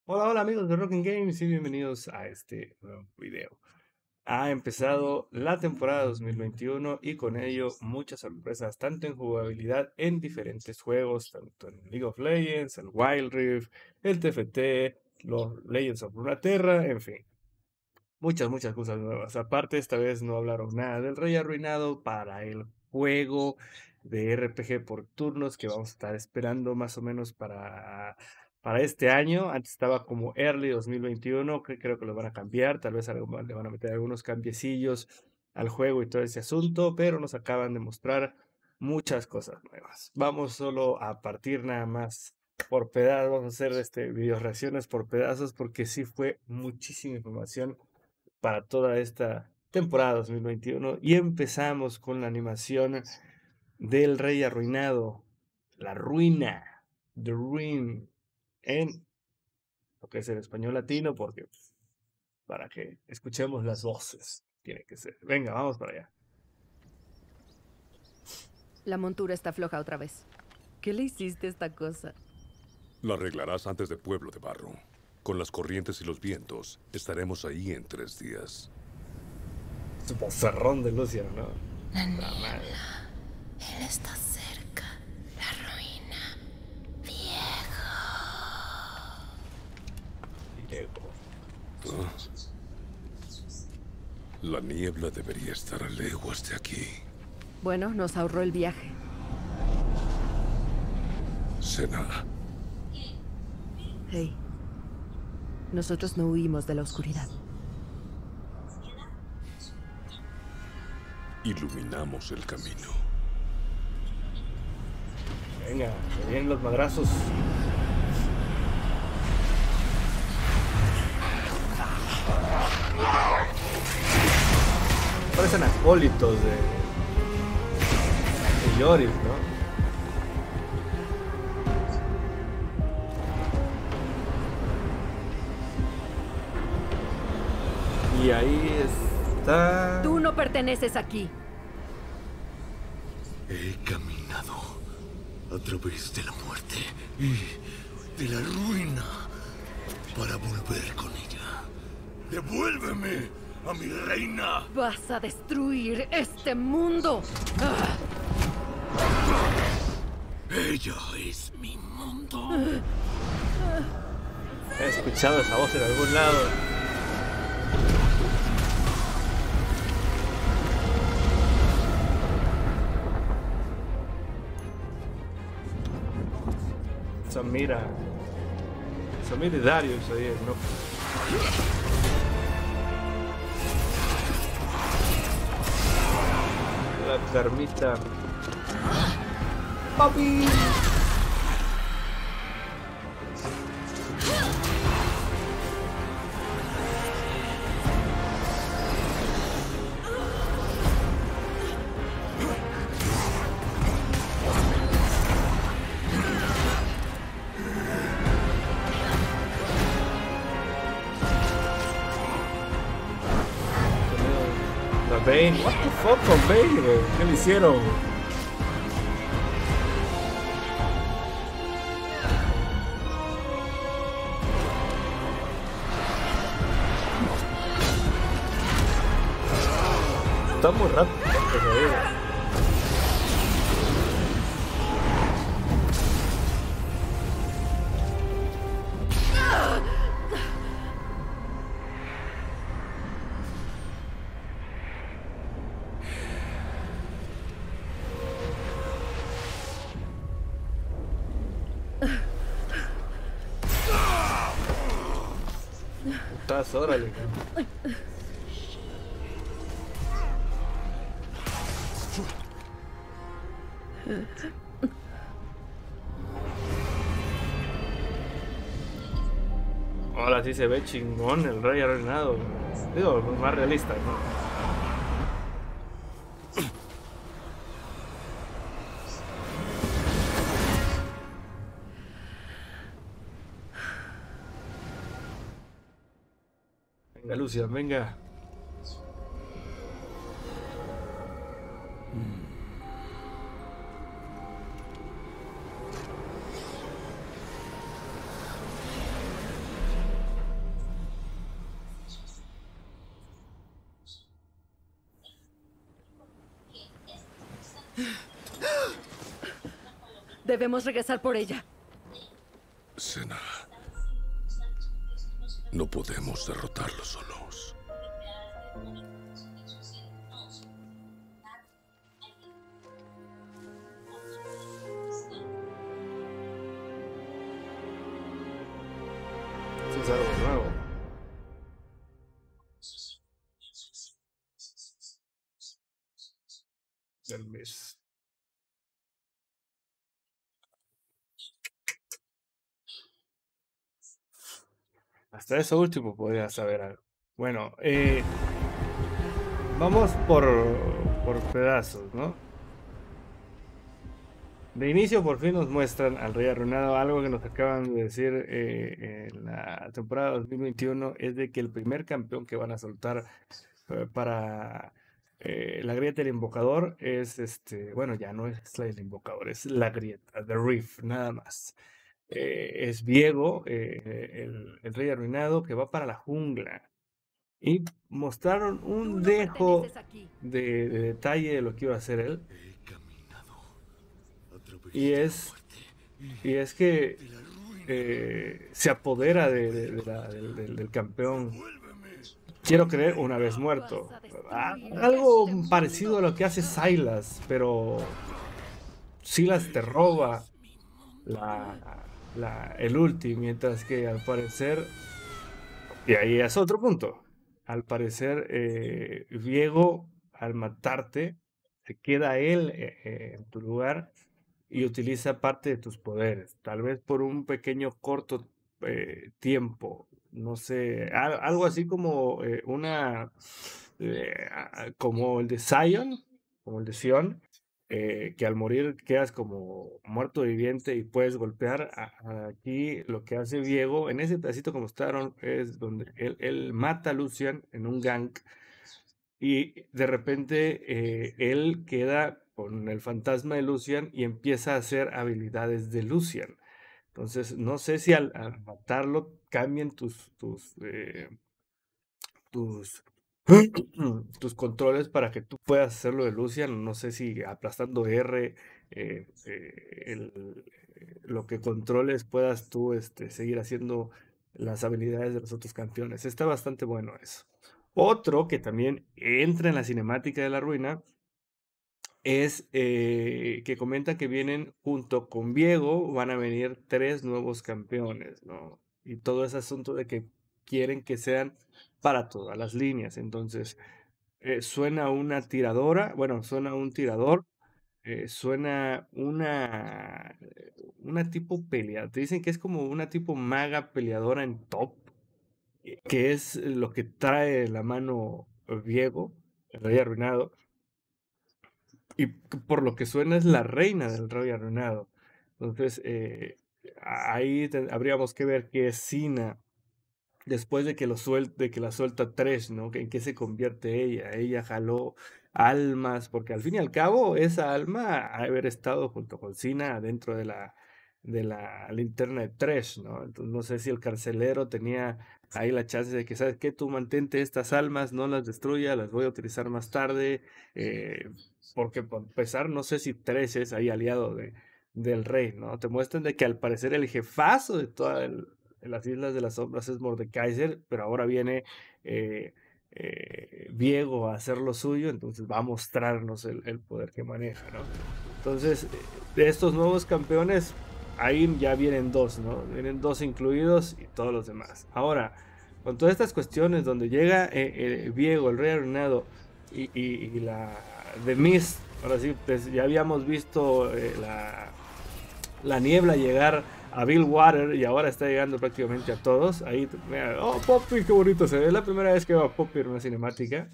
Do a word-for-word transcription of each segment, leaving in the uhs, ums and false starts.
Hola, hola amigos de Rocking Games y bienvenidos a este nuevo video. Ha empezado la temporada dos mil veintiuno y con ello muchas sorpresas, tanto en jugabilidad en diferentes juegos, tanto en League of Legends, el Wild Rift, el T F T, los Legends of Runeterra, en fin. Muchas, muchas cosas nuevas. Aparte, esta vez no hablaron nada del Rey Arruinado para el juego de R P G por turnos que vamos a estar esperando más o menos para, para este año. Antes estaba como Early dos mil veintiuno, que creo que lo van a cambiar. Tal vez algo, le van a meter algunos cambiecillos al juego y todo ese asunto, pero nos acaban de mostrar muchas cosas nuevas. Vamos solo a partir nada más por pedazos, vamos a hacer este video reacciones por pedazos porque sí fue muchísima información para toda esta temporada dos mil veintiuno y empezamos con la animación del Rey Arruinado, la ruina, The Ruin, en lo que es el español latino, porque pues, para que escuchemos las voces, tiene que ser. Venga, vamos para allá. La montura está floja otra vez. ¿Qué le hiciste a esta cosa? La arreglarás antes de Pueblo de Barro. Con las corrientes y los vientos, estaremos ahí en tres días. Su vocerrón de Luciano, ¿no? La La madre. niebla. Él está cerca. La ruina. Viejo. Diego. ¿Ah? La niebla debería estar a leguas de aquí. Bueno, nos ahorró el viaje. Senna, Hey. Nosotros no huimos de la oscuridad. iluminamos el camino. Venga, que vienen los madrazos. Parecen acólitos de, de Yorick, ¿no? Y ahí está... Tú no perteneces aquí. He caminado a través de la muerte y de la ruina para volver con ella. ¡Devuélveme a mi reina! Vas a destruir este mundo. ¡Ah! Ella es mi mundo. He escuchado esa voz en algún lado. Samira. Samira y Darius ahí, ¿no? La carmita. ¡Papi! La Bane. What the fuck con Bane, güey? ¿Qué le hicieron? Está muy rápido. Estás, órale. Ahora sí se ve chingón el Rey Arruinado. Digo, más realista, ¿no? Venga, Lucia, venga. Debemos regresar por ella. Senna, no podemos derrotarlo solos. Eso es algo nuevo. Del mes. Hasta eso último podría saber algo. Bueno, eh, vamos por, por pedazos, ¿no? De inicio por fin nos muestran al Rey Arruinado. Algo que nos acaban de decir eh, en la temporada dos mil veintiuno es de que el primer campeón que van a soltar eh, para eh, la grieta del invocador es este, bueno, ya no es la del invocador, es la grieta, The Rift, nada más. Eh, es Viego, eh, el, el Rey Arruinado, que va para la jungla. Y mostraron Tú un no dejo perteneces aquí. de, de detalle de lo que iba a hacer él. He caminado a través Y de la es, muerte y es que y de la ruina. eh, se apodera de, de- de la- del, del- del campeón. Devuélveme. Quiero creer una vez muerto. Ah, algo parecido a lo que hace Silas, pero Silas te roba la, la- el ulti, mientras que al parecer, y ahí es otro punto, al parecer eh, Viego al matarte se queda él eh, eh, en tu lugar y utiliza parte de tus poderes, tal vez por un pequeño corto eh, tiempo, no sé, al- algo así como eh, una, eh, a- como el de Zion, como el de Sion, eh, que al morir quedas como muerto viviente y puedes golpear. A- a- Aquí lo que hace Viego, en ese pedacito que mostraron, es donde él, él mata a Lucian en un gank y de repente eh, él queda con el fantasma de Lucian y empieza a hacer habilidades de Lucian. Entonces, no sé si al, al matarlo cambien tus, tus, eh, tus, tus controles para que tú puedas hacerlo de Lucian. No sé si aplastando R, eh, eh, el- eh, lo que controles puedas tú este, seguir haciendo las habilidades de los otros campeones. Está bastante bueno eso. Otro que también entra en la cinemática de la ruina es eh, que comenta que vienen junto con Viego, van a venir tres nuevos campeones, ¿no? Y todo ese asunto de que quieren que sean para todas las líneas. Entonces, eh, suena una tiradora, bueno, suena un tirador, eh, suena una, eh, una tipo pelea. Te dicen que es como una tipo maga peleadora en top, eh, que es lo que trae la mano Viego, el rey arruinado. Y c- por lo que suena es la reina del rey arruinado. Entonces, eh, a- ahí te- habríamos que ver qué es Sina después de que, lo suel- de que la suelta Thresh, ¿no? Que- ¿En qué se convierte ella? Ella jaló almas, porque al fin y al cabo, esa alma ha de haber estado junto con Sina dentro de la, de la linterna de Thresh, ¿no? Entonces, no sé si el carcelero tenía ahí la chance de que, ¿sabes qué? Tú mantente estas almas, no las destruyas, las voy a utilizar más tarde. eh, porque por empezar, no sé si Thresh es ahí aliado de, del rey, ¿no? Te muestran de que al parecer el jefazo de toda el- las Islas de las Sombras es Mordekaiser, pero ahora viene eh, eh, Viego a hacer lo suyo, entonces va a mostrarnos el, el poder que maneja, ¿no? Entonces, eh, de estos nuevos campeones, ahí ya vienen dos, ¿no? Vienen dos incluidos y todos los demás. Ahora, con todas estas cuestiones donde llega eh, eh, Viego, el Rey Arruinado, y, y- y la The Mist, ahora sí, pues ya habíamos visto eh, la, la niebla llegar a Bill Water y ahora está llegando prácticamente a todos. Ahí, mira, oh, Poppy, qué bonito se ve. Es la primera vez que veo a Poppy en una cinemática.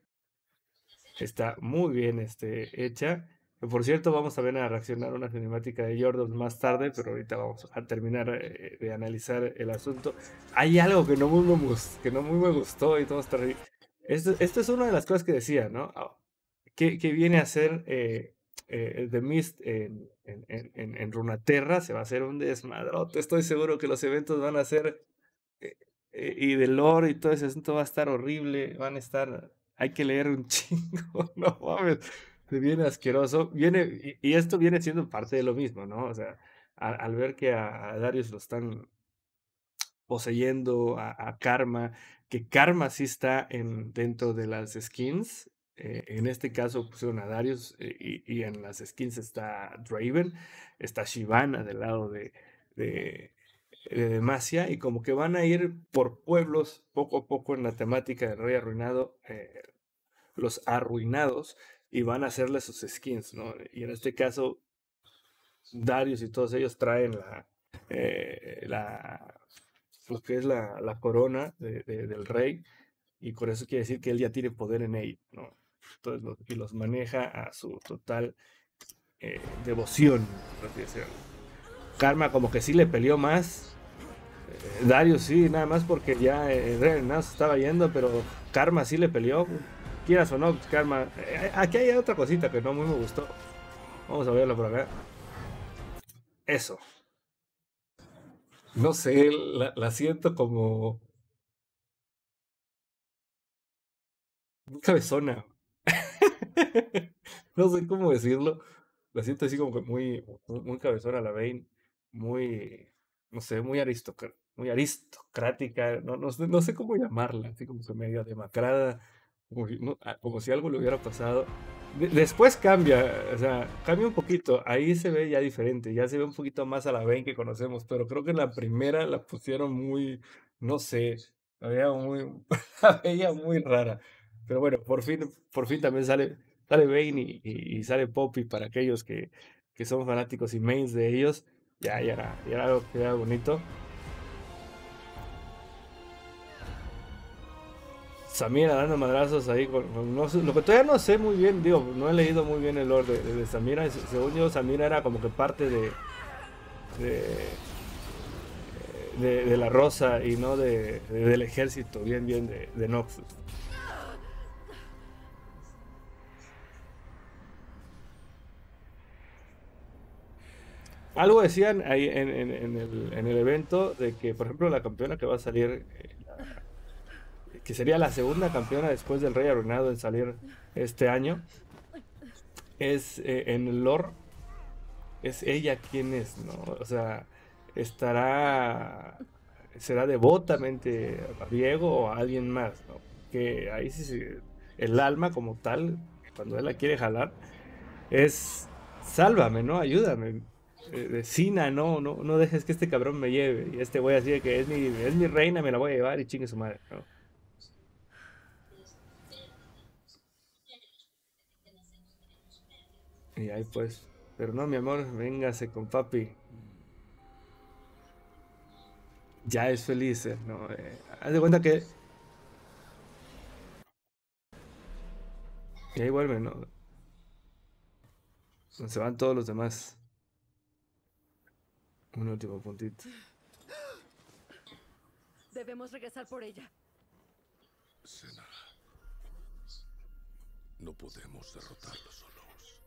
Está muy bien este, hecha. Que, por cierto, vamos a ver a reaccionar a una cinemática de Jordan más tarde, pero ahorita vamos a terminar eh, de analizar el asunto. Hay algo que no muy me, gus- que no muy me gustó y todo está ahí. Esto, esto es una de las cosas que decía, ¿no? Ah, ¿Qué, qué viene a ser eh, eh, The Mist en, en, en, en- en Runaterra? Se va a hacer un desmadrote. Estoy seguro que los eventos van a ser eh, eh, y de lore y todo ese asunto va a estar horrible, van a estar, hay que leer un chingo, no mames. Se viene asqueroso. Viene, y, y esto viene siendo parte de lo mismo, ¿no? O sea, a- al ver que a, a Darius lo están poseyendo, a, a Karma, que Karma sí está en, dentro de las skins. Eh, en este caso pusieron a Darius eh, y, y en las skins está Draven, está Shyvana del lado de, de, de Demacia, y como que van a ir por pueblos poco a poco en la temática del Rey Arruinado, eh, los arruinados, y van a hacerle sus skins, ¿no? Y en este caso, Darius y todos ellos traen la, eh, la lo que es la, la corona de- de- del rey, y con eso quiere decir que él ya tiene poder en ello, ¿no? Entonces, lo- y los maneja a su total eh, devoción, por así decirlo. Karma como que sí le peleó más. eh, Darius sí, nada más porque ya eh, el rey nada se estaba yendo, pero Karma sí le peleó. Quieras o no, pues, Karma. eh, aquí hay otra cosita que no muy me gustó. Vamos a verlo por acá. Eso. No sé, la, la siento como muy cabezona. No sé cómo decirlo. La siento así como que muy, muy, muy cabezona la Vayne. Muy, no sé, muy aristocr- muy aristocrática. No, no sé, no sé cómo llamarla. Así como que medio demacrada. Como si, no- ah, como si algo le hubiera pasado. De- después cambia, o sea, cambia un poquito. Ahí se ve ya diferente. Ya se ve un poquito más a la Vayne que conocemos. Pero creo que en la primera la pusieron muy, no sé, la veía muy, la veía muy rara. Pero bueno, por fin, por fin también sale, sale Vayne y, y- y sale Poppy para aquellos que, que son fanáticos y mains de ellos. Ya, ya era, ya era algo que era bonito. Samira dando madrazos ahí con, con- no sé, lo que todavía no sé muy bien, digo, no he leído muy bien el lore de, de- de Samira. y se- Según yo, Samira era como que parte de, de, de- de la Rosa y no de, de- del ejército, bien, bien de, de Noxus. Algo decían ahí en, en- en el, en el evento de que, por ejemplo, la campeona que va a salir, eh, que sería la segunda campeona después del Rey Arruinado en salir este año, es eh, en el lore, es ella quien es, ¿no? O sea, estará, será devotamente a Diego o a alguien más, ¿no? Que ahí sí, sí, el alma como tal, cuando él la quiere jalar, es sálvame, ¿no? Ayúdame. Eh, de Sina, no, no, no dejes que este cabrón me lleve. Y este güey así de que es mi, es mi reina, me la voy a llevar y chingue su madre, ¿no? Y ahí pues, pero no, mi amor, véngase con papi. Ya es feliz, eh, ¿no? Eh, haz de cuenta que. Y ahí vuelve, ¿no? Se van todos los demás. Un último puntito. Debemos regresar por ella. Senna, no podemos derrotarlos solos.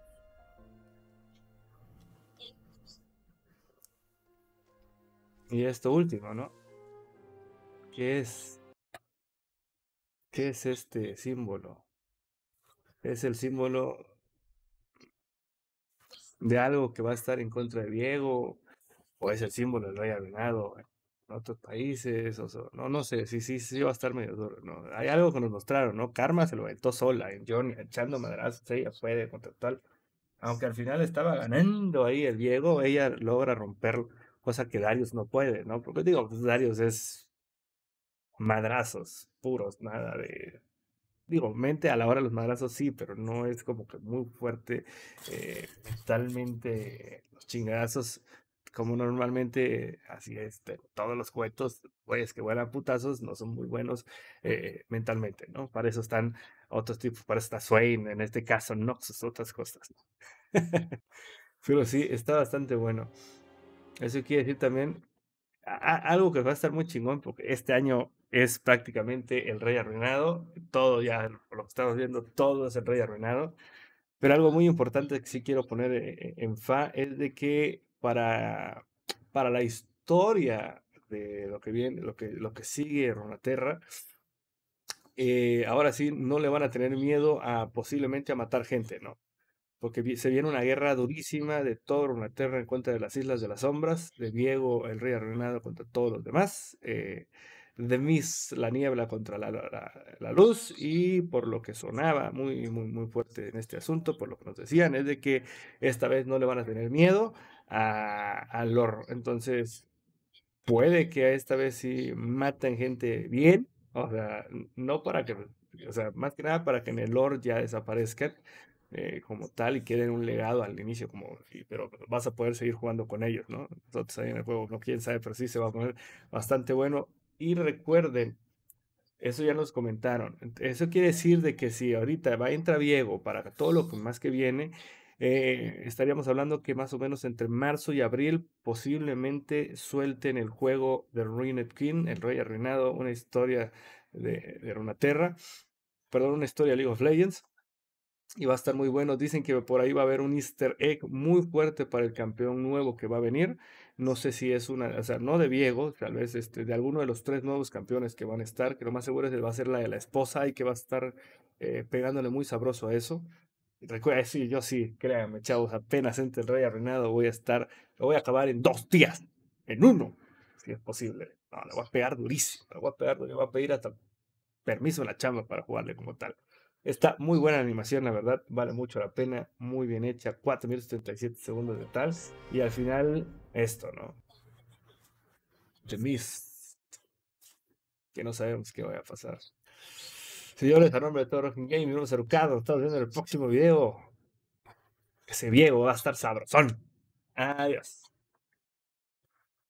Y esto último, ¿no? ¿Qué es? ¿Qué es este símbolo? Es el símbolo de algo que va a estar en contra de Diego, o es el símbolo del rey arruinado en otros países, o so- no, no sé, sí, sí, sí va a estar medio duro, ¿no? Hay algo que nos mostraron, ¿no? Karma se lo aventó sola en Johnny, echando madrazos, ella puede contra tal. Aunque al final estaba ganando ahí el Diego, ella logra romper, cosa que Darius no puede, ¿no? Porque digo, pues Darius es madrazos puros, nada de. Digo, mente a la hora de los madrazos sí, pero no es como que muy fuerte eh, mentalmente los chingazos, como normalmente, así es, de todos los cuentos, pues que vuelan putazos, no son muy buenos eh, mentalmente, ¿no? Para eso están otros tipos, para eso está Swain, en este caso Noxus, otras cosas, ¿no? Pero sí, está bastante bueno. Eso quiere decir también a- a- algo que va a estar muy chingón, porque este año es prácticamente el Rey Arruinado. Todo ya, por lo que estamos viendo, todo es el Rey Arruinado. Pero algo muy importante que sí quiero poner eh, en fa es de que para, para la historia de lo que viene, lo que, lo que sigue Runeterra, eh, ahora sí no le van a tener miedo a posiblemente a matar gente, ¿no? Porque vi- se viene una guerra durísima de Thor, Runeterra en contra de las Islas de las Sombras, de Viego, el Rey Arruinado contra todos los demás, eh, de Mist, la niebla contra la, la- la- la luz, y por lo que sonaba muy, muy, muy fuerte en este asunto, por lo que nos decían, es de que esta vez no le van a tener miedo a, al lore. Entonces, puede que esta vez sí maten gente bien, o sea, n- no para que, o sea, más que nada para que en el lore ya desaparezcan eh, como tal y queden un legado al inicio, como, y- pero vas a poder seguir jugando con ellos, ¿no? Nosotros ahí en el juego, no quién sabe, pero sí se va a poner bastante bueno. Y recuerden, eso ya nos comentaron. ent- Eso quiere decir de que si ahorita va entra Viego para todo lo que más que viene, eh, estaríamos hablando que más o menos entre marzo y abril posiblemente suelten el juego de Ruined King, el Rey Arruinado, una historia de, de Runeterra, perdón, una historia de League of Legends. Y va a estar muy bueno. Dicen que por ahí va a haber un Easter egg muy fuerte para el campeón nuevo que va a venir. No sé si es una, o sea, no de Viego, tal vez este, de alguno de los tres nuevos campeones que van a estar, que lo más seguro es que va a ser la de la esposa y que va a estar eh, pegándole muy sabroso a eso. Y recuerda, sí, yo sí, créanme, chavos, apenas entre el Rey Arruinado voy a estar, lo voy a acabar en dos días, en uno, si es posible. No, le voy a pegar durísimo, le voy a pegar, le voy a pedir hasta permiso a la chamba para jugarle como tal. Está muy buena la animación, la verdad, vale mucho la pena, muy bien hecha, cuatro minutos treinta y siete segundos de tal, y al final esto, ¿no? The Mist, que no sabemos qué va a pasar. Señores, a nombre de todo Rocking Game, y unos educados, estamos viendo el próximo video. Ese viejo va a estar sabrosón. Adiós.